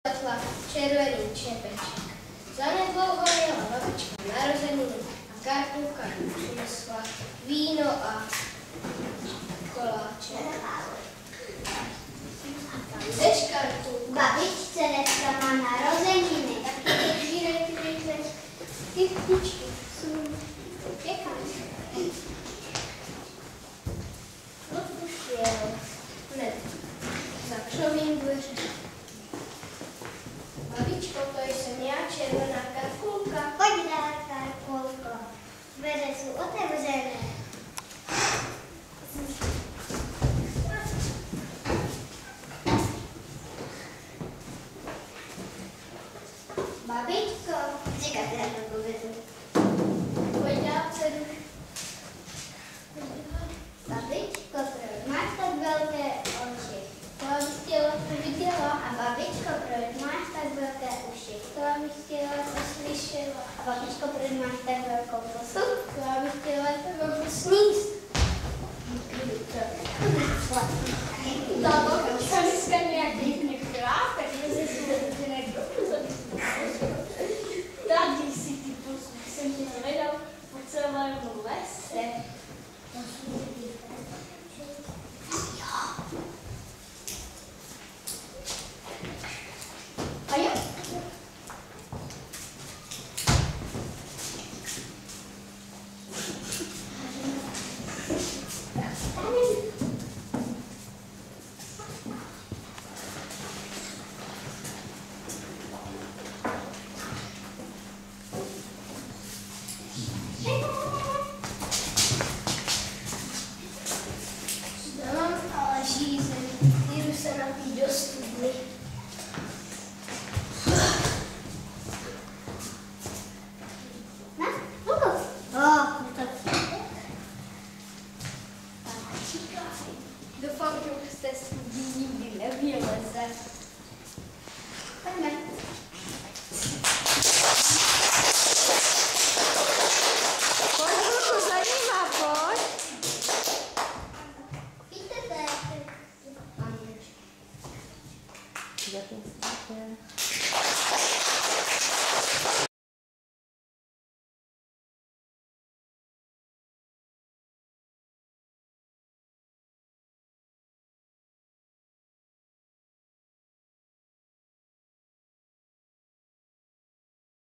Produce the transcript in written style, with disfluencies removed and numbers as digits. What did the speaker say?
Červený čepeček. Zanedlouho jela babička narozeniny a Karkulka přinesla víno a koláče. Tam jdeš, Karkulka? Babičce dneska má narozeniny. Taky držírej ty vtičky. Pěkné. No už jel. Hned zakřovím dveře. Babičko, to jsem já, červená Karkulka. Pojď dál, Karkulko. Dveře jsou otevřené. Babičko, říkáte na to povědu. Pojď dál, dceru. Babičko, proč máš tak velké oči? To abych chtěla, to viděla. A babičko, proč máš tak velké uši? To abych chtěla, to slyšela. A babičko, proč máš tak velkou pusu? To abych chtěla, to sníst. Ta babička dneska nějak divně chrápe, že se si někdo. Tady si ty posluchy jsem tě zvedal po celém lese.